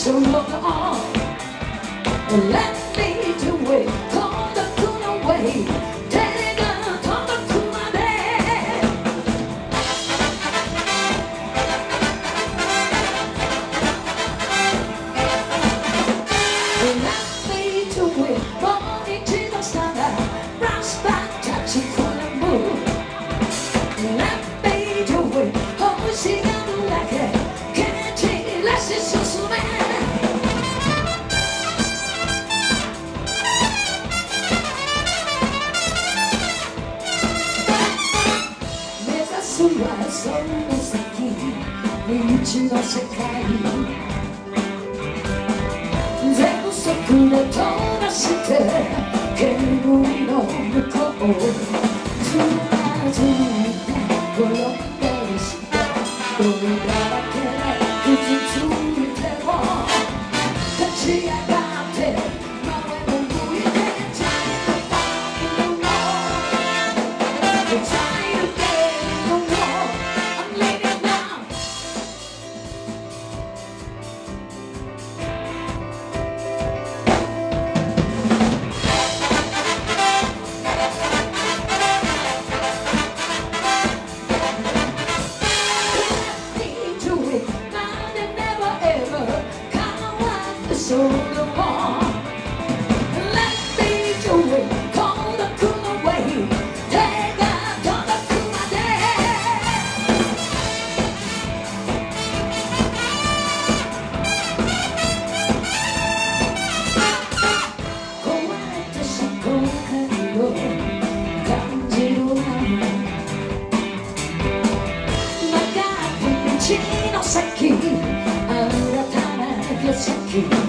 So long on, let me do it. Call the cool away. Take a talk to my day. Let me do it. Morning to the sun, rush back, touching for the moon. Let me do it. Oh, she got like it. Can't take less, it's so slow.その先未知の世界全速で飛ばして煙の向こうつまずいて転んだりして泥だらけで傷ついても立ち上がって前を向いてチャイルドファイルのチャイルドSo long, let me do it. Call the cool away. Take a talk to my day. 壊れた思考回路感じるな曲がった道の先新たな景色